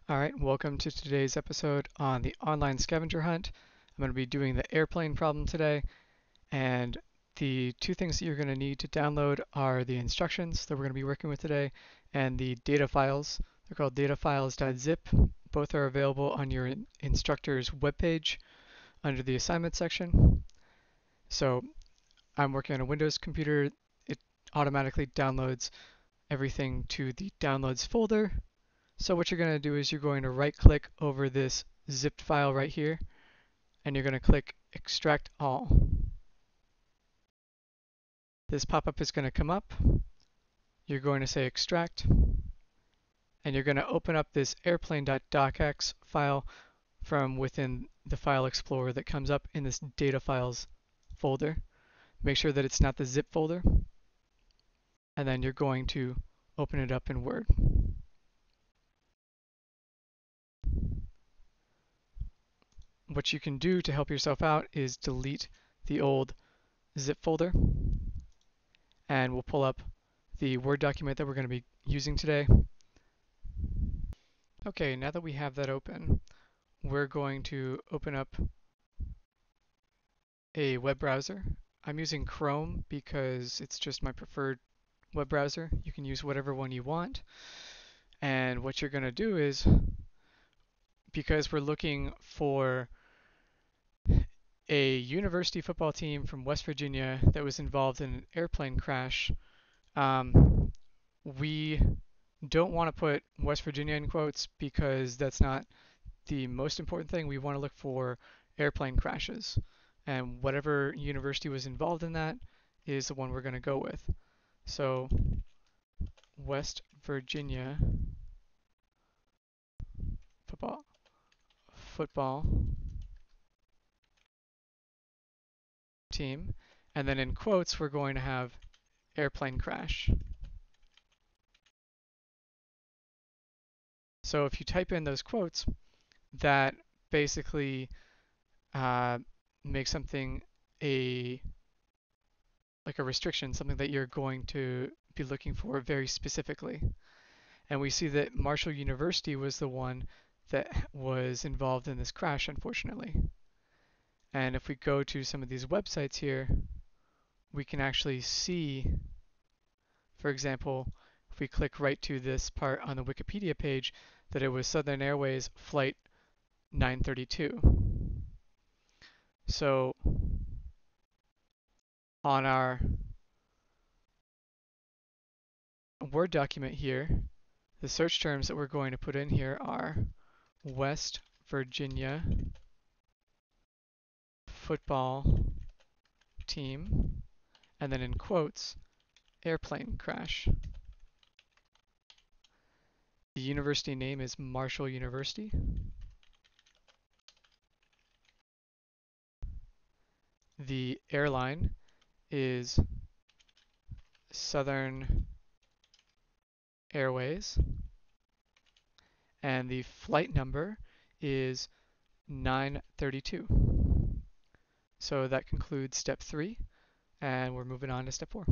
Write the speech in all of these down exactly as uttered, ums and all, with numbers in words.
All right, welcome to today's episode on the online scavenger hunt. I'm going to be doing the airplane problem today, and the two things that you're going to need to download are the instructions that we're going to be working with today and the data files. They're called data files.zip. Both are available on your instructor's webpage under the assignment section. So I'm working on a Windows computer. It automatically downloads everything to the downloads folder. So what you're going to do is you're going to right click over this zipped file right here, and you're going to click extract all. This pop-up is going to come up. You're going to say extract, and you're going to open up this airplane.docx file from within the file explorer that comes up in this data files folder. Make sure that it's not the zip folder, and then you're going to open it up in Word. What you can do to help yourself out is delete the old zip folder, and we'll pull up the Word document that we're going to be using today. Okay, now that we have that open, we're going to open up a web browser. I'm using Chrome because it's just my preferred web browser. You can use whatever one you want. And what you're going to do is, because we're looking for a university football team from West Virginia that was involved in an airplane crash, um, we don't want to put West Virginia in quotes because that's not the most important thing. We want to look for airplane crashes. And whatever university was involved in that is the one we're going to go with. So West Virginia football football team. And then in quotes, we're going to have airplane crash. So if you type in those quotes, that basically uh, makes something a like a restriction, something that you're going to be looking for very specifically. And we see that Marshall University was the one that was involved in this crash, unfortunately. And if we go to some of these websites here, we can actually see, for example, if we click right to this part on the Wikipedia page, that it was Southern Airways Flight nine thirty-two. So on our Word document here, the search terms that we're going to put in here are West Virginia football team, and then in quotes, airplane crash. The university name is Marshall University. The airline is Southern Airways. And the flight number is nine thirty-two. So that concludes step three, and we're moving on to step four.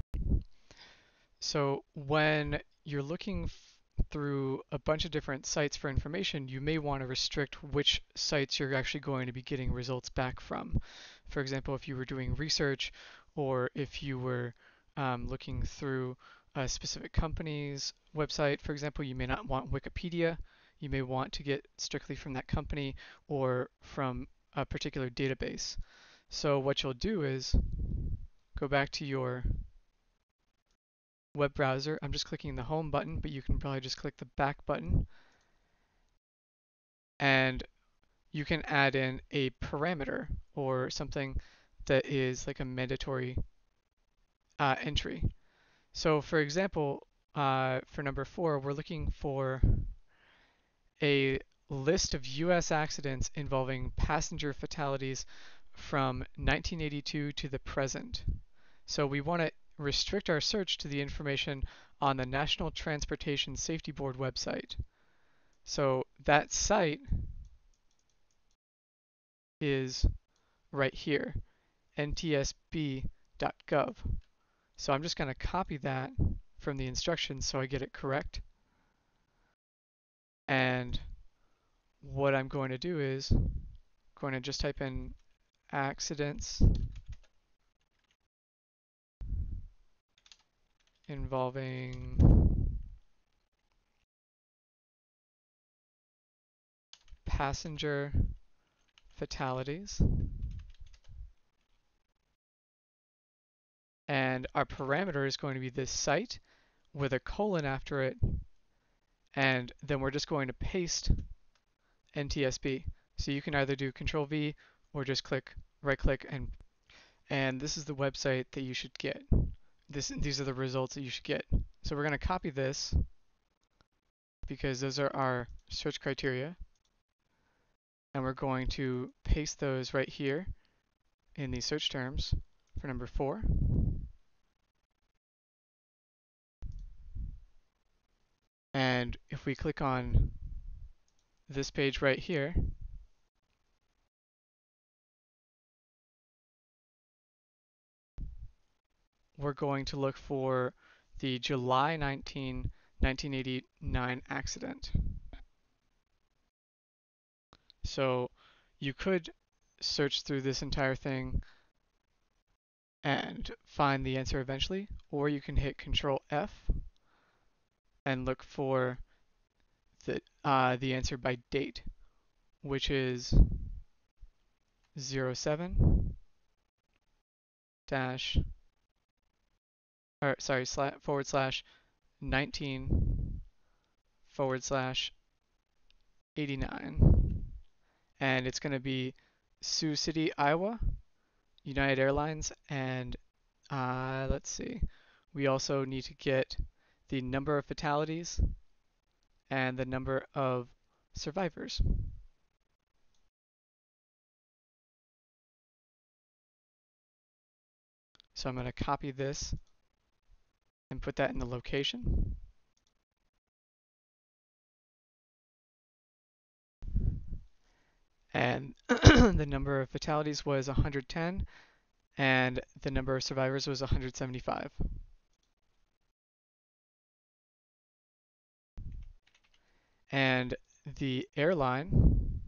So when you're looking through a bunch of different sites for information, you may want to restrict which sites you're actually going to be getting results back from. For example, if you were doing research, or if you were um, looking through a specific company's website, for example, you may not want Wikipedia. You may want to get strictly from that company or from a particular database. So what you'll do is go back to your web browser. I'm just clicking the home button, but you can probably just click the back button. And you can add in a parameter or something that is like a mandatory uh, entry. So for example, uh, for number four, we're looking for a list of U S accidents involving passenger fatalities from nineteen eighty-two to the present. So we want to restrict our search to the information on the National Transportation Safety Board website. So that site is right here, N T S B dot gov. So I'm just going to copy that from the instructions so I get it correct. And what I'm going to do is going to just type in accidents involving passenger fatalities. And our parameter is going to be this site with a colon after it. And then we're just going to paste N T S B. So you can either do Control V or just click right click and and this is the website that you should get. This these are the results that you should get. So we're going to copy this because those are our search criteria. And we're going to paste those right here in the search terms for number four. And if we click on this page right here, we're going to look for the July nineteenth, nineteen eighty-nine accident. So you could search through this entire thing and find the answer eventually, or you can hit Control F and look for the, uh, the answer by date, which is zero seven dash, or sorry, sla forward slash nineteen forward slash eighty-nine. And it's going to be Sioux City, Iowa, United Airlines, and uh, let's see, we also need to get the number of fatalities and the number of survivors. So I'm going to copy this and put that in the location. And the number of fatalities was one hundred ten, and the number of survivors was one hundred seventy-five. And the airline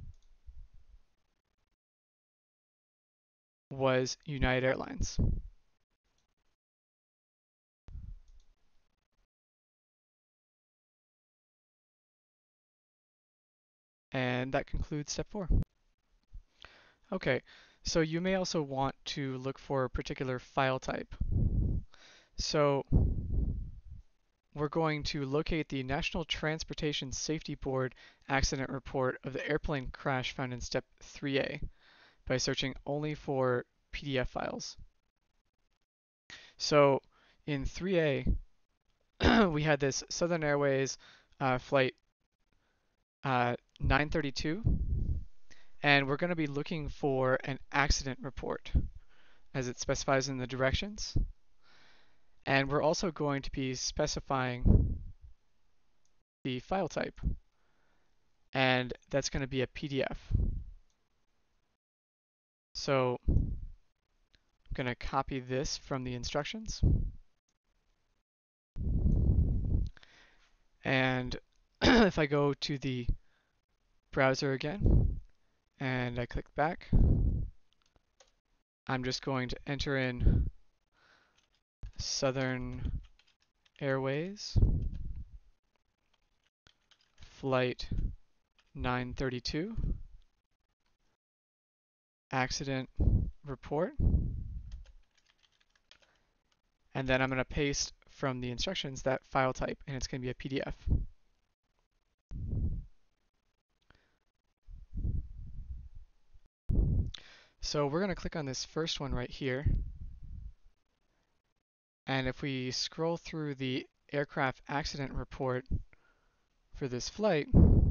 was United Airlines. And that concludes step four. Okay, so you may also want to look for a particular file type. So we're going to locate the National Transportation Safety Board accident report of the airplane crash found in step three A by searching only for P D F files. So in three A, we had this Southern Airways uh, flight uh, nine thirty-two, and we're going to be looking for an accident report as it specifies in the directions. And we're also going to be specifying the file type, and that's going to be a P D F. So I'm going to copy this from the instructions. And if I go to the browser again and I click back, I'm just going to enter in Southern Airways flight nine thirty-two accident report, and then I'm going to paste from the instructions that file type, and it's going to be a P D F. So we're going to click on this first one right here, and if we scroll through the aircraft accident report for this flight,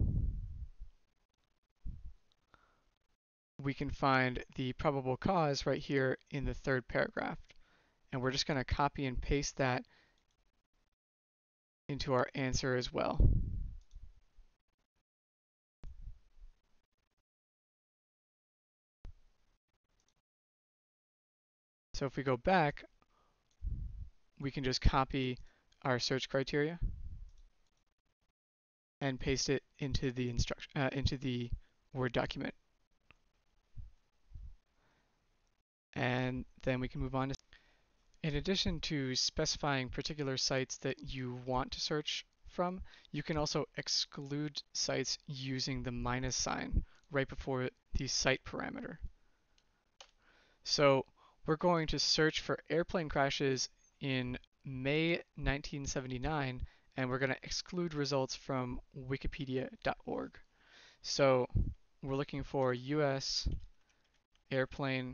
we can find the probable cause right here in the third paragraph. And we're just going to copy and paste that into our answer as well. So if we go back, we can just copy our search criteria and paste it into the instruction uh, into the Word document. And then we can move on to, in addition to specifying particular sites that you want to search from, you can also exclude sites using the minus sign right before the site parameter. So we're going to search for airplane crashes in May nineteen seventy-nine, and we're going to exclude results from wikipedia dot org. So we're looking for U S airplane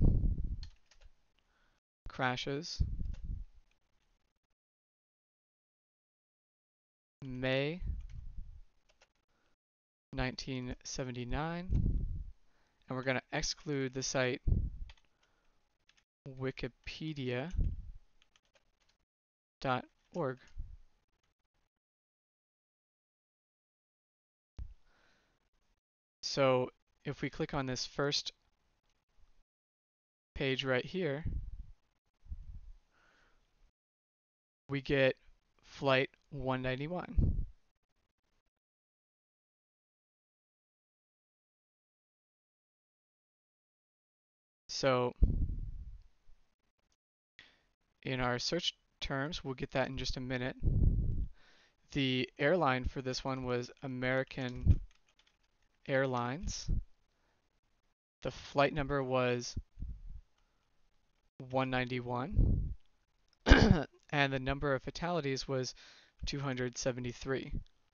crashes May nineteen seventy-nine, and we're going to exclude the site wikipedia dot org. So if we click on this first page right here, we get flight one ninety-one. So in our search terms, we'll get that in just a minute. The airline for this one was American Airlines. The flight number was one ninety-one. And the number of fatalities was two hundred seventy-three.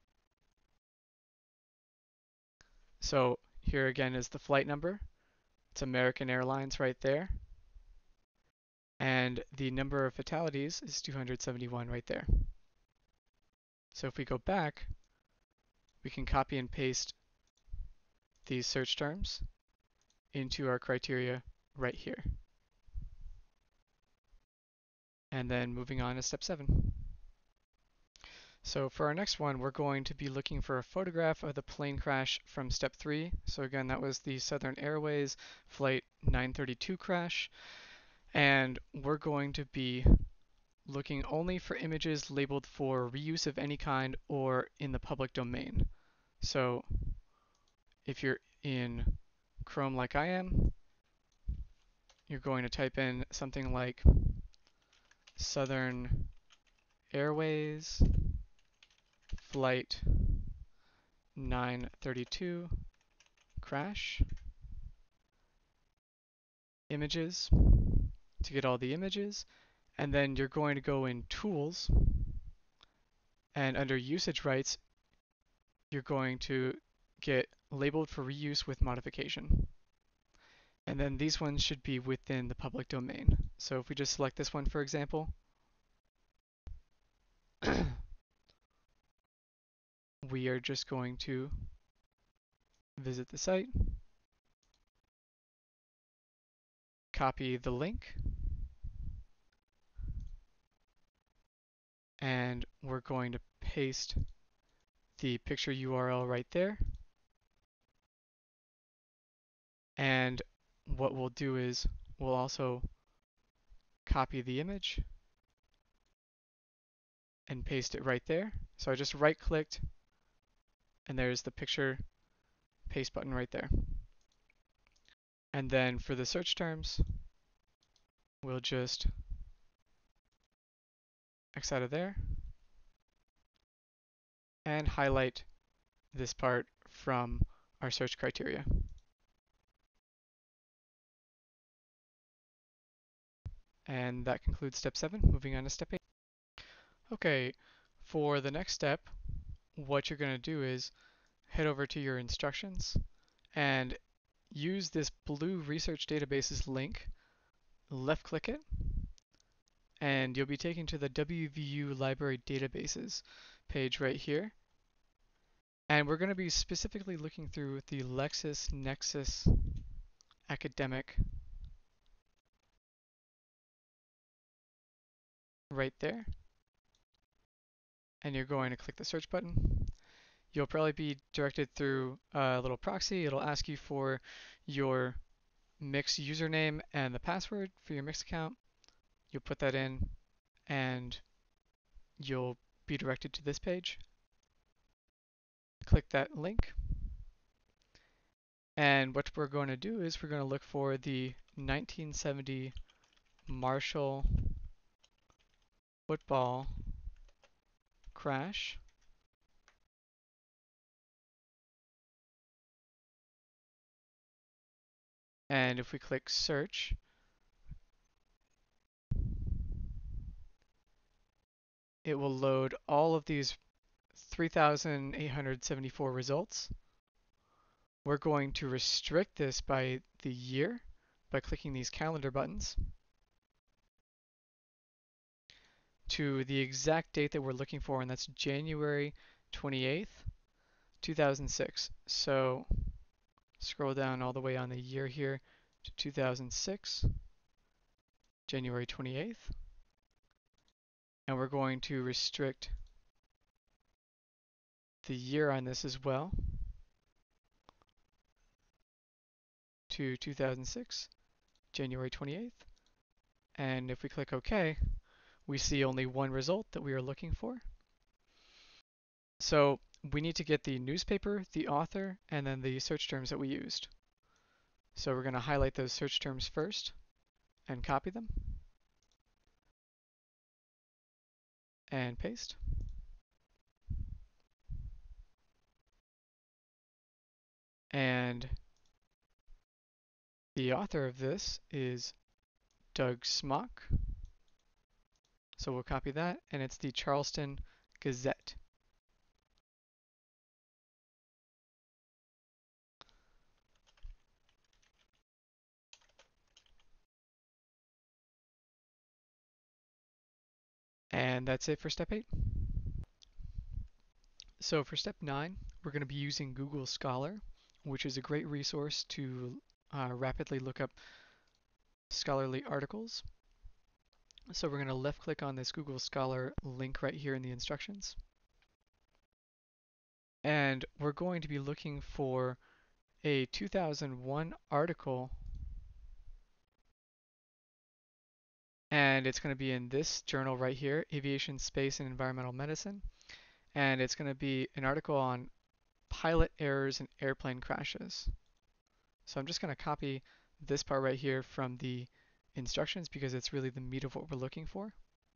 So here again is the flight number. It's American Airlines right there. And the number of fatalities is two hundred seventy-one right there. So if we go back, we can copy and paste these search terms into our criteria right here. And then moving on to step seven. So for our next one, we're going to be looking for a photograph of the plane crash from step three. So again, that was the Southern Airways flight nine thirty-two crash. And we're going to be looking only for images labeled for reuse of any kind or in the public domain. So if you're in Chrome like I am, you're going to type in something like Southern Airways flight nine thirty-two crash images to get all the images, and then you're going to go in Tools, and under Usage Rights, you're going to get labeled for reuse with modification. And then these ones should be within the public domain. So if we just select this one, for example, we are just going to visit the site, copy the link, and we're going to paste the picture U R L right there. And what we'll do is we'll also copy the image and paste it right there. So I just right clicked and there's the picture paste button right there. And then for the search terms, we'll just X out of there and highlight this part from our search criteria. And that concludes step seven. Moving on to step eight. Okay, for the next step, what you're going to do is head over to your instructions and use this blue research databases link, left click it, and you'll be taken to the W V U library databases page right here. And we're going to be specifically looking through the LexisNexis academic right there. And you're going to click the search button. You'll probably be directed through a little proxy. It'll ask you for your Mix username and the password for your Mix account. You'll put that in and you'll be directed to this page. Click that link And what we're going to do is we're going to look for the nineteen seventy Marshall football crash. And if we click search, it will load all of these three thousand eight hundred seventy-four results. We're going to restrict this by the year by clicking these calendar buttons to the exact date that we're looking for, and that's January twenty-eighth, two thousand six. So scroll down all the way on the year here to two thousand six, January twenty-eighth, and we're going to restrict the year on this as well to two thousand six, January twenty-eighth. And if we click OK, we see only one result that we are looking for. So we need to get the newspaper, the author, and then the search terms that we used. So we're going to highlight those search terms first and copy them and paste. And the author of this is Doug Smock. So we'll copy that, and it's the Charleston Gazette. And that's it for step eight. So for step nine, we're going to be using Google Scholar, which is a great resource to uh, rapidly look up scholarly articles. So we're going to left click on this Google Scholar link right here in the instructions. And we're going to be looking for a two thousand one article, and it's going to be in this journal right here, Aviation, Space, and Environmental Medicine. And it's going to be an article on pilot errors and airplane crashes. So I'm just going to copy this part right here from the instructions because it's really the meat of what we're looking for.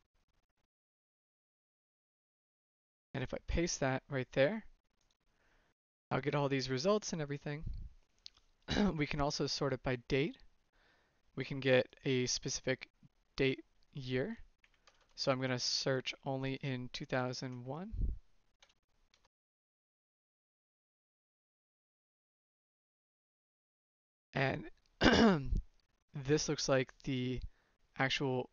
And if I paste that right there, I'll get all these results and everything. We can also sort it by date. We can get a specific date year. So I'm going to search only in two thousand one. And this looks like the actual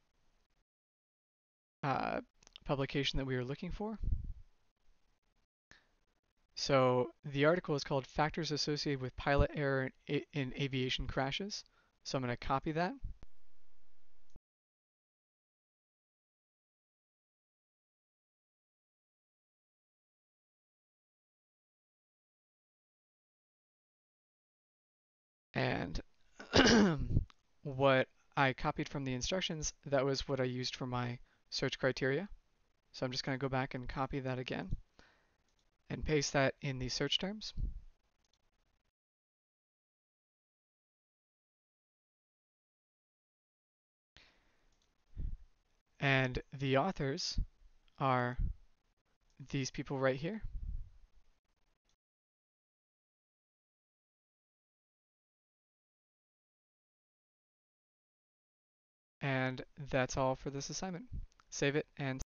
uh, publication that we were looking for. So the article is called Factors Associated with Pilot Error in, in Aviation Crashes. So I'm going to copy that. And what I copied from the instructions, that was what I used for my search criteria. So I'm just going to go back and copy that again and paste that in the search terms. And the authors are these people right here. And that's all for this assignment. Save it and